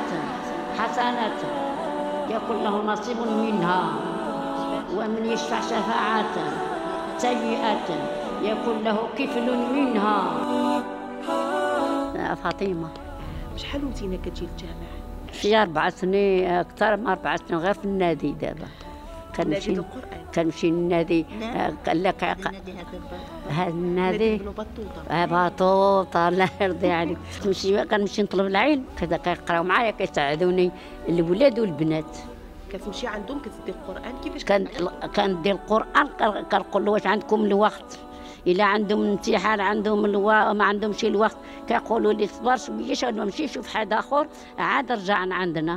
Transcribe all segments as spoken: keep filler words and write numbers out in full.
حسنات يكون له نصيب منها، ومن يشفع شفاعة سيئة يكون له كفل منها. فاطمة. شحال وانتينا كتجي للجامع؟ شي أربع سنين، أكثر من أربع سنين غير في النادي دابا. كنمشي كنمشي للنادي. قال لك هذا النادي بنو بطوطه. اه بطوطه الله يرضي عليك. كنمشي كنمشي نطلب العلم، كذا كيقراو معايا كيساعدوني الولاد والبنات. كتمشي عندهم كتدي القران كيفاش؟ كان كندي القران كنقول له واش عندكم الوقت؟ الا عندهم امتحان عندهم الو... ما عندهمش الوقت كيقولوا لي صبر شويه شنو نمشي نشوف حد اخر عاد رجع عندنا،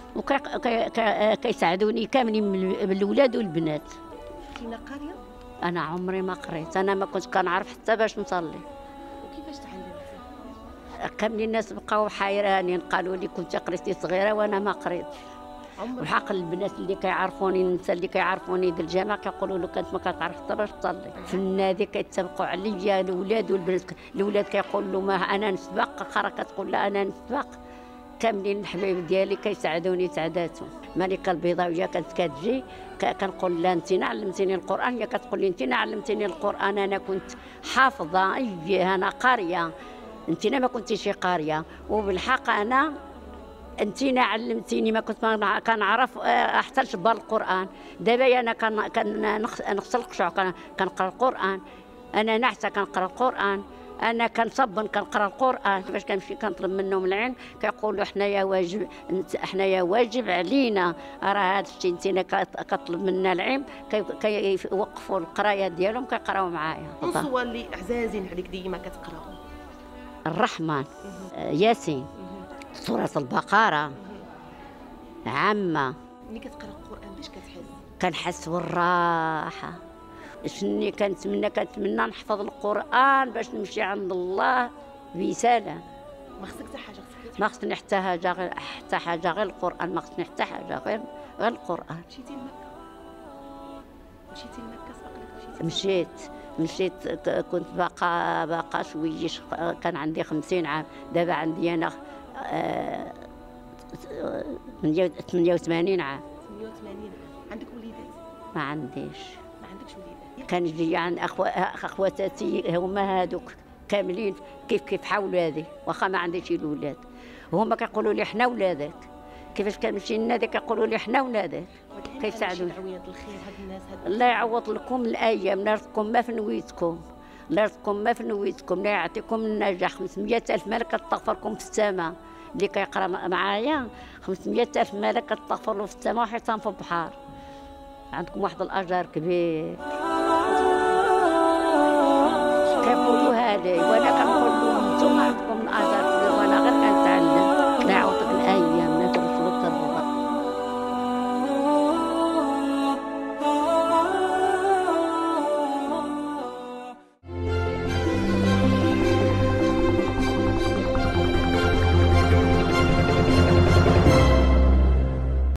وكيساعدوني كاملين من الاولاد والبنات. كاينه قاريه؟ انا عمري ما قريت، انا ما كنت كنعرف حتى باش نصلي. وكيفاش تعلمتي؟ كاملين الناس بقاو حيرانين، قالوا لي كنت قريتي صغيره وانا ما قريتش. وحق البنات اللي كيعرفوني، النساء اللي كيعرفوني ديال الجامع كيقولوا له كانت ما كتعرف حتى باش تصلي. في النادي كيتسابقوا عليا الاولاد والبنات، الاولاد كيقول له ما انا نسبق، اخرى كتقول لا انا نسبق. كاملين الحبايب ديالي كيساعدوني سعداتهم. ملكه البيضاويه كانت كتجي كنقول لها انت علمتيني القران، هي كتقول لي انت علمتيني القران، انا كنت حافظه اي انا قاريه، انت ما كنتيش قاريه. وبالحق انا انتينا علمتيني، ما كنت كنعرف حتى نشبر القران. دابا انا كنغسل القشع كنقرا القران، انا نعسه كنقرا القران، انا كنصبن كنقرا القران. كيفاش كنمشي كنطلب منهم العلم كيقولوا حنايا واجب حنايا واجب علينا، راه هذا الشيء انتينا كطلب منا العلم، كيوقفوا القرايه ديالهم كيقراو معايا. الصور اللي عزازين عليك ديما كتقراهم؟ الرحمن، ياسين، سورة البقرة، عامة. ملي كتقرا القرآن باش كتحس؟ كنحس بالراحة. شني كنتمنى كنتمنى نحفظ القرآن باش نمشي عند الله بسلام. ما خصك حتى حاجة؟ خصك ما خصني حتى حاجة غير حتى حاجة غير القرآن، ما خصني حتى حاجة غير غير القرآن. مشيتي لمكة؟ مشيتي لمكة سبق لك مشيتي؟ مشيت مشيت كنت باقا باقا شويش، كان عندي خمسين عام، دابا عندي أنا آه ثمانية وثمانين عام. ثمانية وثمانين عام. عندك وليدات؟ ما عنديش. ما عندكش وليدات؟ كنجي عند اخواتاتي هما هادوك كاملين كيف كيف حاولوا هذه، واخا ما عنديش الولاد، هما كيقولوا لي حنا ولادك. كيفاش كنمشي للنادي كيقولوا لي حنا ولادك، كيساعدوني. الله يعوض لكم الايام، الله يرزقكم ما في نويتكم، الله يرزقكم ما في نويتكم، الله يعطيكم النجاح. خمسمية ألف ملك كتغفركم في السماء، اللي كيقرا معايا خمسمية ألف ملك كتغفر له في السماء وحيطان في البحر. عندكم واحد الاجر كبير.